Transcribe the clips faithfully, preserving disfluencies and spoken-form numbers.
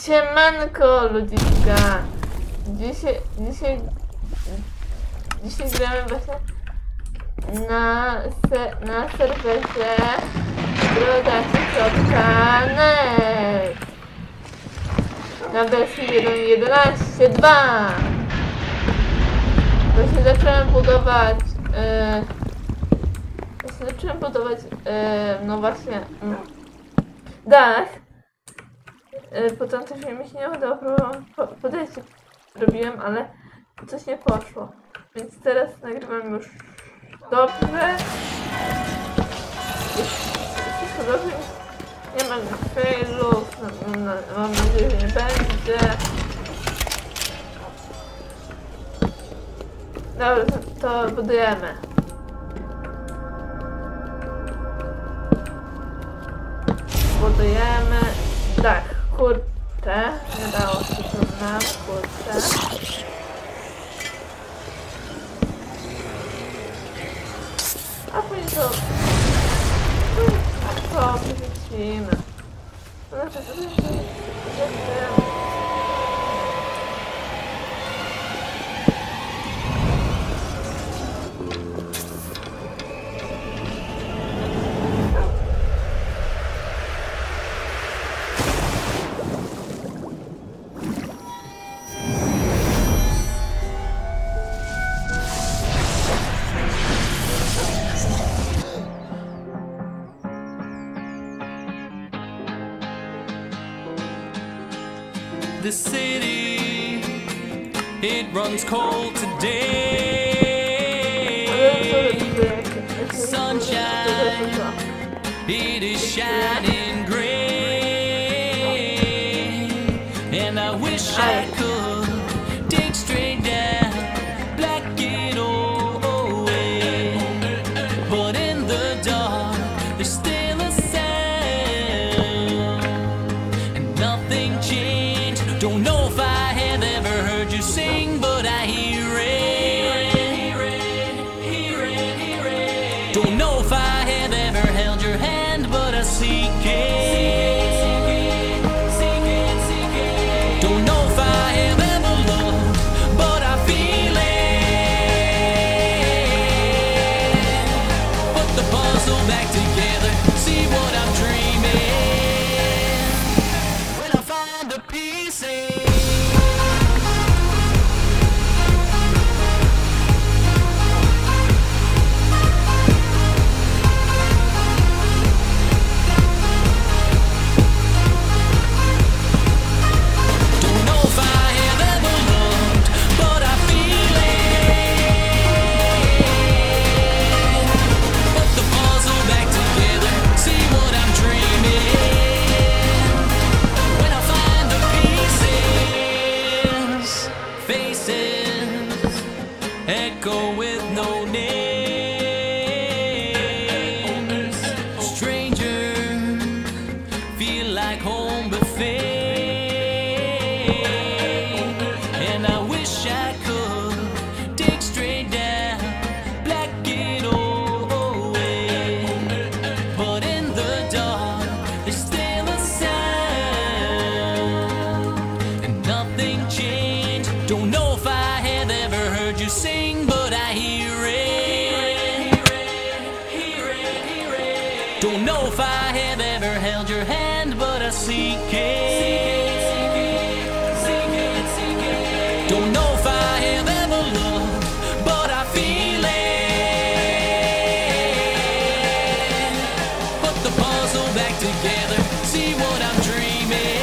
Siemanko ludziska. Dzisiaj, dzisiaj, dzisiaj gramy właśnie na, se, na serwerze Brodaczy Kropka.net na wersji jeden kropka jedenaście kropka dwa. Właśnie zacząłem budować yy, właśnie zacząłem budować yy, no właśnie yy, dach. Po tamtym filmie się nie udało, próbowałam po, podejście robiłem, ale coś nie poszło. Więc teraz nagrywam już dobrze. Jest wszystko dobrze. Nie ma failów. No, no, mam nadzieję, że nie będzie. Dobra, to, to budujemy. Budujemy dach. Kurczę, nie dało się to nam, kurczę. A później to... to wyrzucimy. To znaczy, to jest... The city, it runs cold today. Sunshine, it is shining gray. And I wish I could dig straight down, black it all away. But in the dark, there's still a sound, and nothing changed. Don't know if I have ever heard you sing, but I hear it. Hear it, hear it, hear it. Don't know if I have ever held your hand, but I seek it. Seek it, seek it, seek it. Don't know if I have ever loved, but I feel it. Put the puzzle back together, see what I'm dreaming. When I find the pieces. Echo with no names. Stranger, feel like home buffet. And I wish I could dig straight down, black it all away. But in the dark, there's still a sound, and nothing changed. Don't know if I have ever heard you sing, but I hear it. Hear it, hear it. Don't know if I have ever held your hand, but I seek it. Seek it, seek it. Don't know if I have ever loved, but I feel it. Put the puzzle back together, see what I'm dreaming.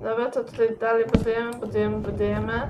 Dobra, to tutaj dalej budujemy, budujemy, budujemy.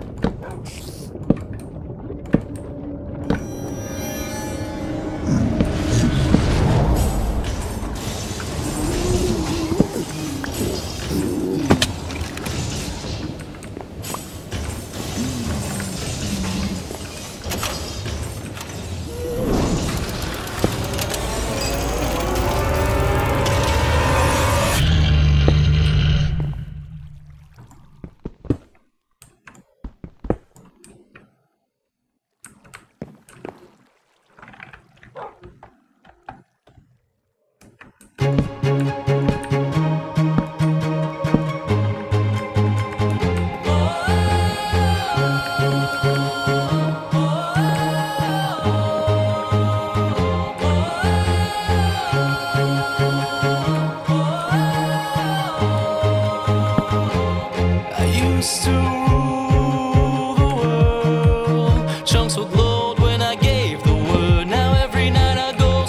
Used to rule the world. Chunks would load when I gave the word. Now every night I go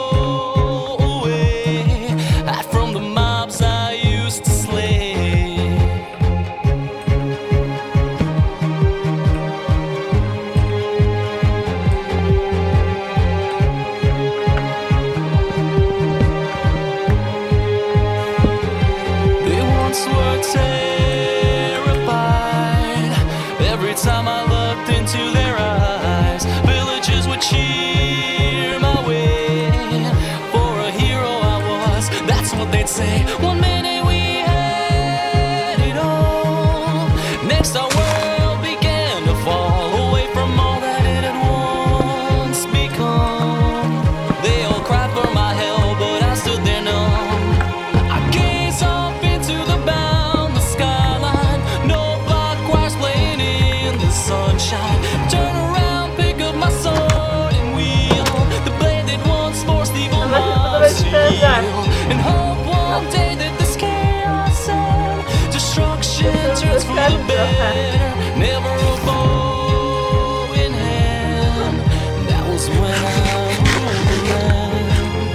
stowaway. Hide from the mobs I used to slay. They once were terrified. Every time I looked into their eyes, villagers would cheer my way. For a hero I was, that's what they'd say. One minute we had it all, next our world began to fall away from all that it had once become. They all cried for my help, but I stood there numb. I gazed off into the boundless skyline. No blood choirs playing in the sunshine. Turn around, pick up my sword and wield the blade that once forced evil minds to yield. And hope one day that this chaos and destruction turns for the better. Never a bow in hand. That was when I ruled the land.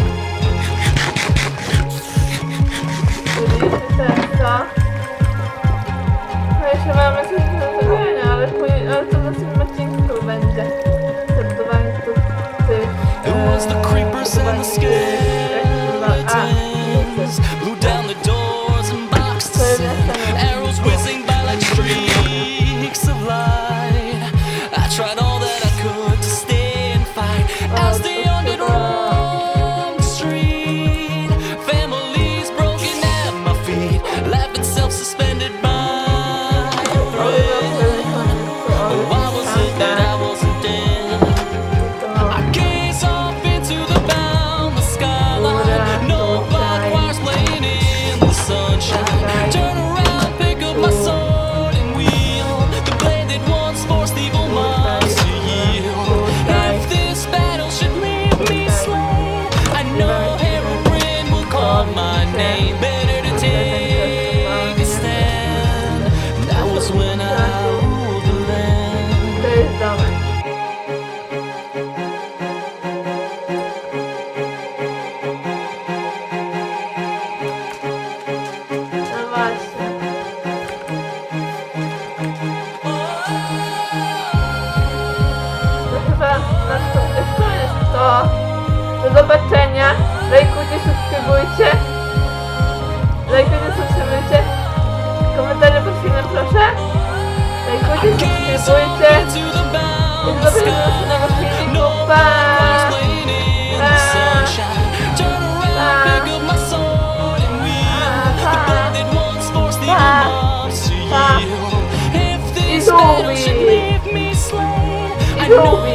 No jeszcze mamy coś do zrobienia, ale, później- ale to w następnym odcinku to będzie. Zabudowanie tych... tych It was the creepers and the skeletons blew down the doors and boxed us in. Arrows whizzing by like streaks of light. I tried all that I could to stay and fight as the undead roamed the street. Families broken at my feet, life itself suspended by a thread. Oh, why was it that I wasn't dead? I gaze off into the boundless skyline. No blood choirs playing in the sunshine. Turn around, pick up my sword and wield the blade that once forced evil minds to yield. If this battle should leave me slain, I know Herobrine will call my name. Better to take a stand. That was when I ruled the land. To jest domek. No właśnie. To chyba na to jest koniec to. Do zobaczenia. Lajkujcie, subskrybujcie. Lajkujcie, subskrybujcie. Komentarze pod filmem proszę. Lajkujcie, subskrybujcie. I do zobaczenia w następnego filmiku. Pa! I żółwi! I żółwi!